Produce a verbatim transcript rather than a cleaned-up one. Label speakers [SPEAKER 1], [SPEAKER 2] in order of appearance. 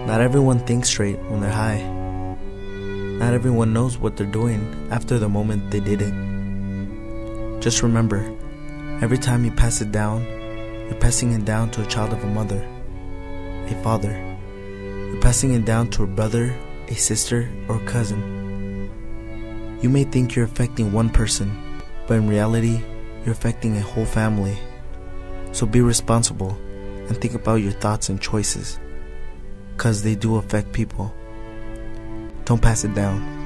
[SPEAKER 1] Not everyone thinks straight when they're high. Not everyone knows what they're doing after the moment they did it. Just remember, every time you pass it down, you're passing it down to a child of a mother, a father. You're passing it down to a brother, a sister, or a cousin. You may think you're affecting one person, but in reality, you're affecting a whole family. So be responsible and think about your thoughts and choices, because they do affect people. Don't pass it down.